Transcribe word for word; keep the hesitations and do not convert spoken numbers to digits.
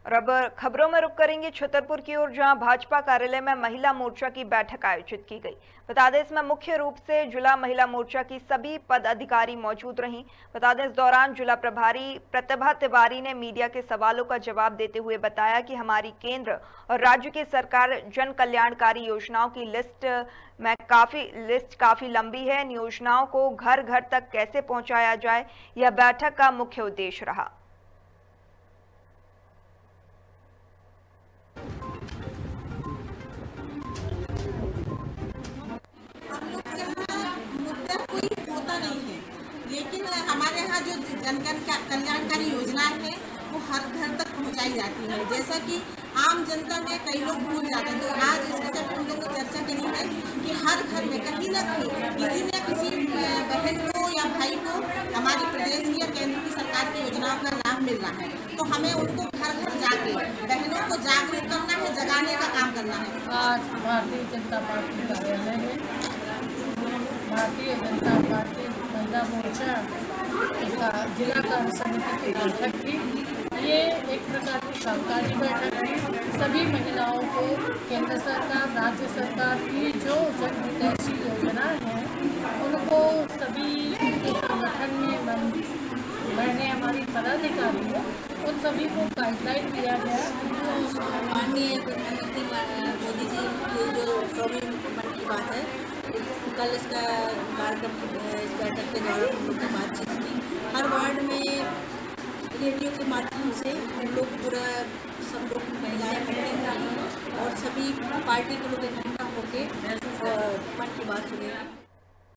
और अब खबरों में रुक करेंगे छतरपुर की ओर, जहां भाजपा कार्यालय में महिला मोर्चा की बैठक आयोजित की गई। बता दें इसमें मुख्य रूप से जिला महिला मोर्चा की सभी पदाधिकारी मौजूद रहीं। बता दें इस दौरान जिला प्रभारी प्रतिभा तिवारी ने मीडिया के सवालों का जवाब देते हुए बताया कि हमारी केंद्र और राज्य की सरकार जन कल्याणकारी योजनाओं की लिस्ट में काफी लिस्ट काफी लंबी है। इन योजनाओं को घर घर तक कैसे पहुंचाया जाए, यह बैठक का मुख्य उद्देश्य रहा। लेकिन हमारे यहाँ जो जन कल्याणकारी योजनाएं हैं वो हर घर तक पहुंचाई जाती है। जैसा कि आम जनता में कई लोग भूल जाते हैं, तो आज इस विषय पर हम लोगों ने चर्चा करी है कि हर घर में कहीं ना कहीं किसी न किसी बहन को या भाई को हमारी प्रदेश की या केंद्र की सरकार की योजनाओं का लाभ मिल रहा है। तो हमें उनको घर घर जाके बहनों को जागरूक करना है, जगाने का काम करना है। आज भारतीय जनता पार्टी कार्यालय में भारतीय जनता पार्टी महिला मोर्चा का जिला कार्य समिति की बैठक थी। ये एक प्रकार की सरकारी बैठक थी। सभी महिलाओं को केंद्र सरकार, राज्य सरकार की जो जन हितैषी योजनाएं हैं उनको सभी संगठन में बहने हमारी पदाधिकारी है, उन सभी को गाइडलाइन दिया गया। माननीय प्रधानमंत्री मोदी जी की जो सौवीं मन की बात है, कल इसका कार्यक्रम इस बैठक के दौरान हम लोग की बातचीत की। हर वार्ड में रेडियो के माध्यम से हम लोग पूरा सब लोग महिलाएं मिलेंगी और सभी पार्टी के लोग इकट्ठा होकर मन की बात सुनेंगे।